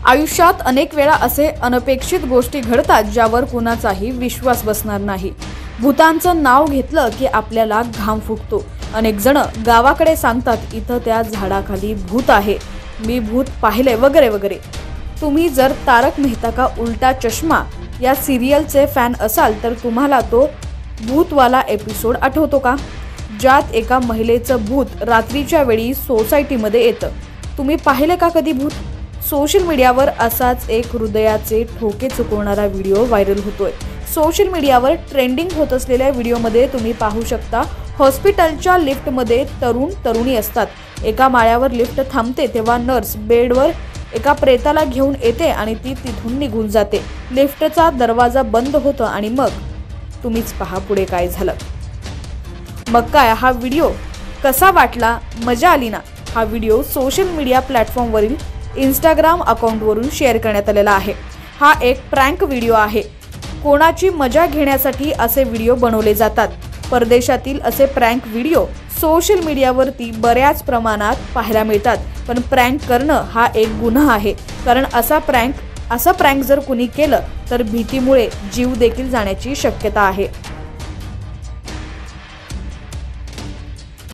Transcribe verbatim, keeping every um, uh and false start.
आयुष्यात अनेक वेळा असे अनपेक्षित गोष्टी घडतात ज्यावर कुणाचाही विश्वास बसणार नाही। भूतांचं नाव घेतलं की आपल्याला घाम फुटतो। अनेक जण गावाकडे सांगतात इथं त्या झाडाखाली भूत आहे, मी भूत पाहिले वगैरे वगैरे। तुम्ही जर तारक मेहता का उल्टा चष्मा या सिरियलचे फॅन असाल तर तुम्हाला तो भूतवाला एपिसोड आठवतो का, ज्यात एका महिलेचं भूत रात्रीच्या वेळी सोसायटीमध्ये येतं। तुम्ही पाहिले का कधी भूत? सोशल मीडियावर असाच एक हृदयाचे ठोके चुकवणारा व्हिडिओ व्हायरल होतोय। सोशल मीडियावर ट्रेंडिंग होत असलेल्या व्हिडिओमध्ये तुम्ही पाहू शकता, हॉस्पिटलच्या लिफ्टमध्ये तरुण तरुणी असतात। एका माळ्यावर लिफ्ट थांबते तेव्हा नर्स बेडवर एका प्रेताला घेऊन येते आणि ती तिथून निघून जाते। लिफ्टचा दरवाजा बंद होतो आणि मग तुम्हीच पहा पुढे काय झालं। मग काय हा व्हिडिओ कसा वाटला, मजा आली ना? हा व्हिडिओ सोशल मीडिया प्लॅटफॉर्मवरील इंस्टाग्राम अकाउंटवरून शेअर करण्यात आलेला आहे। हा एक प्रँक व्हिडिओ आहे। कोणाची मजा घेण्यासाठी असे व्हिडिओ बनवले जातात। परदेशातील असे प्रँक व्हिडिओ सोशल मीडियावरती बऱ्याच प्रमाणात पाहायला मिळतात। पण प्रँक करणं हा एक गुन्हा आहे, कारण असा प्रँक असा प्रँक जर कुणी केलं तर भीतीमुळे जीव देखील जाण्याची शक्यता आहे।